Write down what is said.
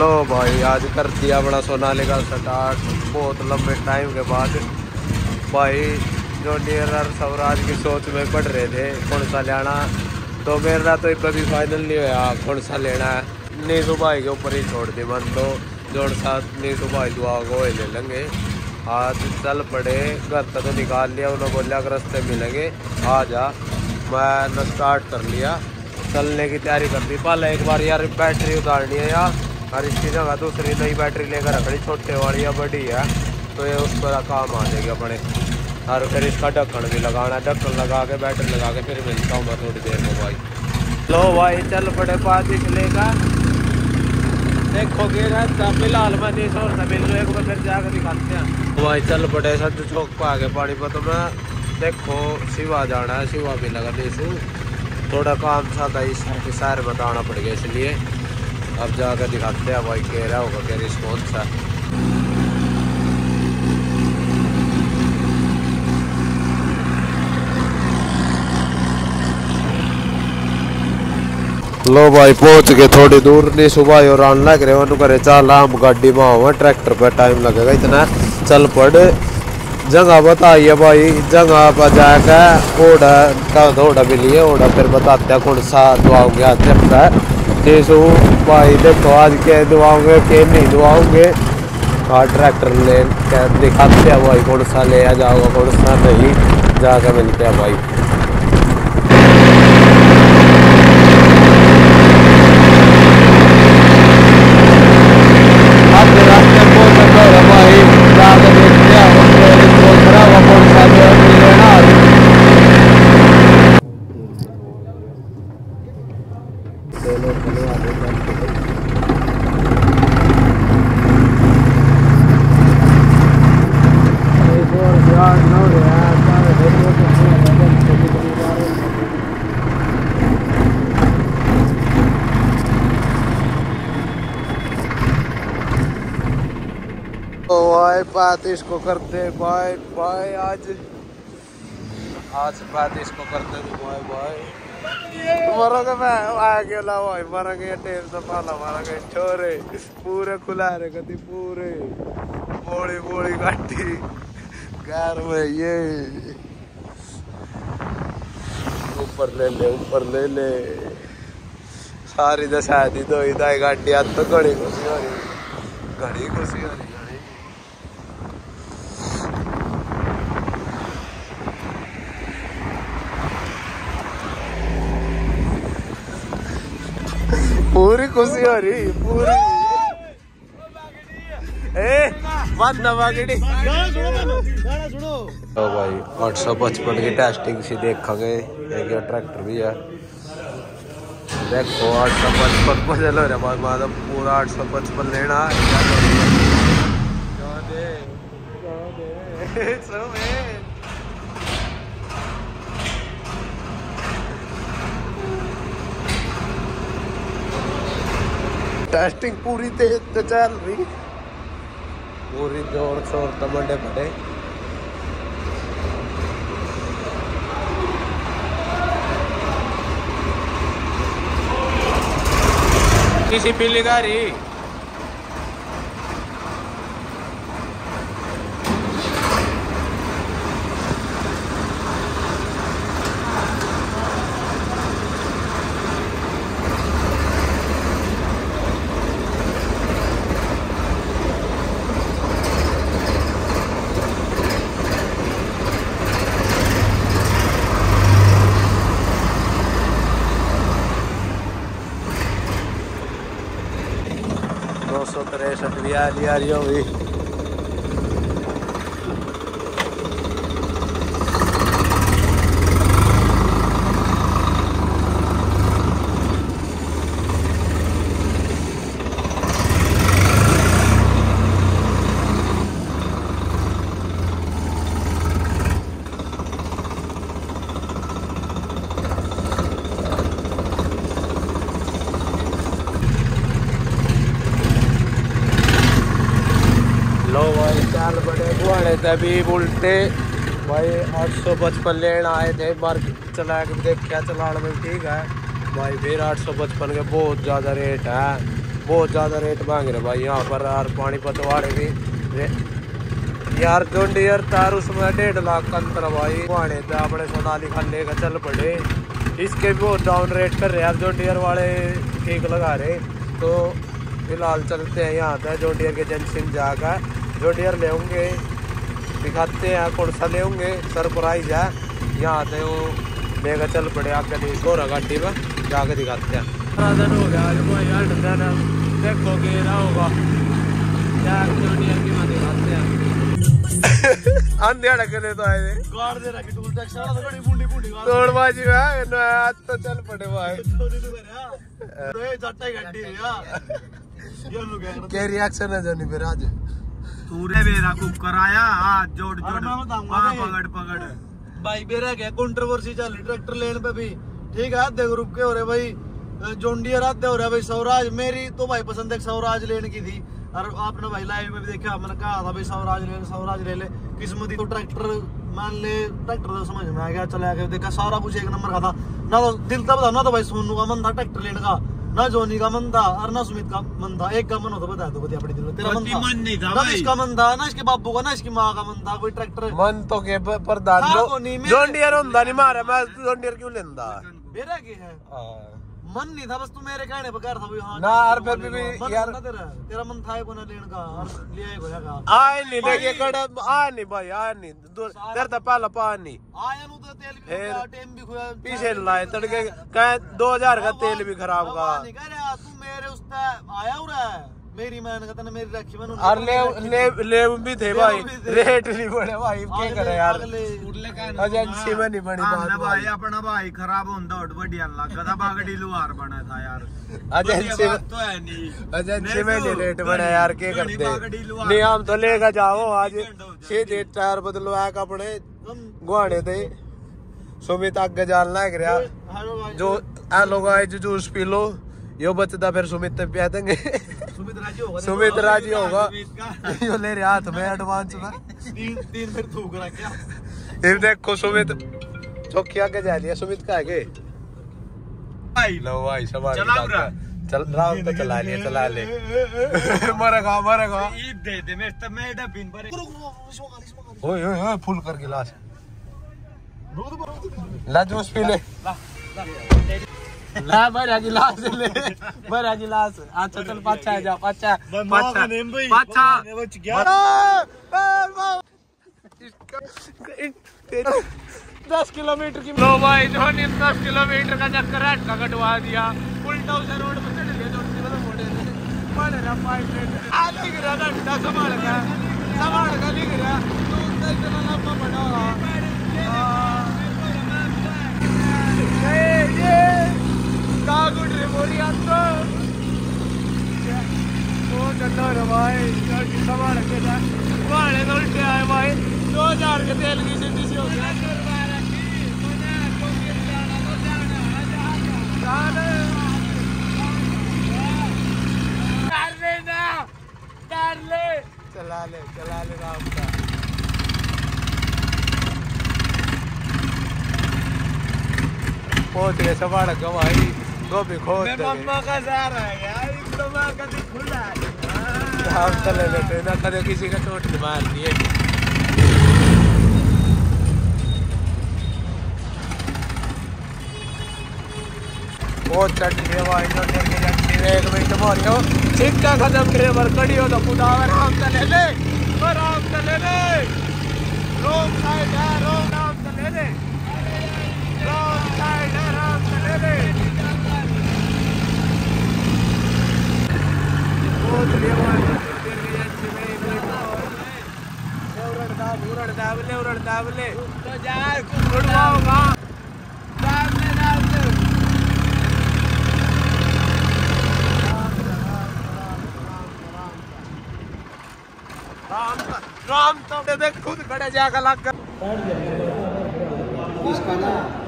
लो भाई आज कर दिया बड़ा सोनाली का स्टार्ट बहुत लंबे टाइम के बाद। भाई जो डियर स्वराज की सोच में पढ़ रहे थे कौन सा लेना, तो मेरा तो कभी फाइनल नहीं हुआ कौन सा लेना है। नीसू भाई के ऊपर ही छोड़ दी मन, तो जो सा नीसू भाई दुआ को ले लेंगे। आज चल पड़े घर तक तो निकाल लिया, उन्होंने बोलिया अगर रास्ते मिलेंगे आ जा। मैं स्टार्ट कर लिया, चलने की तैयारी कर दी। पहले एक बार यार बैटरी उतारनी है यार, और इसकी जगह दूसरी नई बैटरी लेकर रखनी, छोटे वाली या बड़ी है तो ये उस पर काम आ जाएगी अपने। और फिर इसका ढक्कन भी लगाना, ढक्कन लगा के बैटरी लगा के फिर मिलता हूँ मैं थोड़ी देर में भाई। लो भाई चल पड़े पास इसलेगा, देखो गिर फिलहाल मैं नहीं सोच रहा मिल एक बार फिर जाकर दिखाते हैं। भाई चल पड़े सच चौक पर आगे पानीपत में, देखो शिवा जाना है, शिवा भी लगा नीसू थोड़ा काम था इस शहर बताना पड़ गया, इसलिए अब जाकर दिखाते हैं भाई कह रहा होगा क्या रिस्पॉन्स है। लो भाई पहुंच गए थोड़ी दूर, नहीं सुबह और आने लग रहे उन्होंने करे चल हम गाड़ी में आओ, ट्रैक्टर पर टाइम लगेगा इतना, चल पड़ जगह बताइए भाई। जगह पर जाकर ओढ़ा का थोड़ा भी लिए ओढ़ा फिर बताते हैं कौन सा दुआओगे आज चलता है। नीसू भाई देखो आज के दुआओगे के नहीं दुआओगे, हाँ ट्रैक्टर ले दिखाते हैं भाई कौन सा ले आ जाओगा कौन सा नहीं, जाकर मिलते हैं भाई। बात इसको करते बाय बाय, आज बात इसको करते बाय बाय। मरोगे मैं अकेला भाई, मरेंगे टेर से पाला मारेंगे छोरे पूरे खुला रहे कभी पूरे बोड़ी बोड़ी गाड़ी घर में ये ऊपर ले ले सारी दशा दी तो इधर गाड़ी आज तो घड़ी खुशी हो रही, घड़ी खुशी हो रही। पूरी खुशी हो रही पूरी तो भाई 855 की टेस्टिंग सी देखेंगे, एक ट्रैक्टर भी है देखो 855 पर चलो रे बाद पूरा 855 लेना टेस्टिंग पूरी तेज तो चल रही, पूरी जोर शोर तमंडे बड़े। किसी पीली गाड़ी लिया रही होगी। तभी उल्टे भाई 855 लेना आए थे, मार्केट चला के देखा चलाने में ठीक है भाई, फिर 855 के बहुत ज़्यादा रेट है। बहुत ज्यादा रेट मांग रहे भाई यहाँ पर। यार पानीपत वाले भी यार जोन डियर तार उसमें 1.5 लाख का अंतर भाई। गुआने थे अपने सोनालिका लेकर चल पड़े, इसके भी बहुत डाउन रेट कर रहे यार। जोन डियर वाले ठीक लगा रहे। तो फिलहाल चलते हैं यहाँ पे जोन डियर के एजेंसी में जाकर जोन डियर ले होंगे, दिखाते हैं कौन सा ले होंगे, सरप्राइज है। यहाँ से वो लेकर चल पड़े आगे गोरा गाड़ी में जाके दिखाते हैं। दिन हो गया देखो गेरा होगा अंधेरा के तो आए तोड़बाजी में तो चल पड़े भाई। क्या रिएक्शन है जानी फिर आज तूने मेरा कुकर आया हाथ जोड़ जोड़ पकड़ पकड़ भाई मेरा क्या कंट्रोवर्सी चल रही ट्रैक्टर लेने पे भी ठीक है। देखो रुक के हो रहे भाई जॉन डियर आते हो रहा है भाई। स्वराज मेरी तो भाई पसंद है, स्वराज लेने की थी और आपने भाई लाइव में भी देखा, मैंने कहा था भाई स्वराज ले ले। किस्मत तो ट्रैक्टर मान ले, ट्रैक्टर तो समझ में आ गया, चला गया देखा सारा कुछ एक नंबर का था। ना तो दिल तब था ना तो भाई सोनू का मन था ट्रैक्टर लेने का, ना जोनी का मन था और ना सुमित का मन था। एक का मन होता बता दो अपने दिल में, तेरा मन था ना इसका मन था, ना इसके बाबू का, ना इसकी माँ का मन था। कोई ट्रैक्टर मन तो के प्रधान जॉन डियर होंदा नहीं मारे, मैं जॉन डियर क्यों लेंदा मेरा क्या है मन नहीं था, बस तू मेरे कहने पर कर था भाई। हाँ ना यार फिर भी यार तेरा मन था को ना लेने का और लिए को जागा आए नहीं देखिए कड़ा आ नहीं भाई आ नहीं तेरे तो पहला पानी आया नु तो तेल भी खोया टाइम भी खोया पीछे लाए तड़के कहे 2000 का तेल भी खराब का नहीं कह रहा तू मेरे उस आया हो रहा है मेरी मैंने कहता ना मेरी रखी मैंने और ले भी थे भाई, रेट नहीं बढ़े भाई क्या करे यार एजेंसी में नहीं बनी बात भाई। अपना भाई खराब होंदा और बढ़िया लगा था बागड़ी लुहार बना था यार। एजेंसी में तो है नहीं, एजेंसी में नहीं रेट बढ़े यार क्या करते नहीं। हम तो लेकर जाओ आज 6 टायर बदलवाया अपने गुआने थे। सुमित आगे जान लग रहा जो आ लोग आए जूस पी लो यो बचता फिर सुमित पे पिया देंगे। सुमित राजी होगा यो ले रहे हाथ में एडवांस में तीन फिर थूक रहा क्या। फिर देखो सुमित चौकी आगे जा लिया, सुमित का आगे लो भाई सवाल चल राम तो चला ले मरेगा दे दे मैं डबिन पर ओए फुल कर गिलास ला जूस पी ले ला भरा गिलास ले भरा गिलास। अच्छा चल पाछा जा पाछा 10 किलोमीटर की लो भाई जो 10 किलोमीटर का चक्कर है का कटवा दिया। उल्टा उसे रोड पे चढ़ गया जो मोड़े मारे ना पाइप आ लिख रहा घंटा संभाल का लिख रहा तू इतना लंबा बड़ा ये कागुड़ रे बोलिया तो वो चलो रे भाई संभाल के जा वाले तो उल्टे आए भाई 2000 के तेल की सीधी सी हो गया। चला ले राम का पहुंच गए सवाड़ का भाई गोभी खोद मम्मा का जा रहा है यार मम्मा का भी खुला हम चले लेते ना कभी किसी का चोट नहीं मारनी है। बहुत चढ़ गया भाई एक मिनट मारियो सिक्का खत्म करे पर कड़ी हो तो खुदा आराम से ले ले रोम साइड है रोम आराम से ले ले रोम साइड है आराम से ले ले बहुत बढ़िया भाई उड़ड़ दाबले तो जा उड़वाओगा राम तो देख खुद खड़े जाकर लग कर इसका ना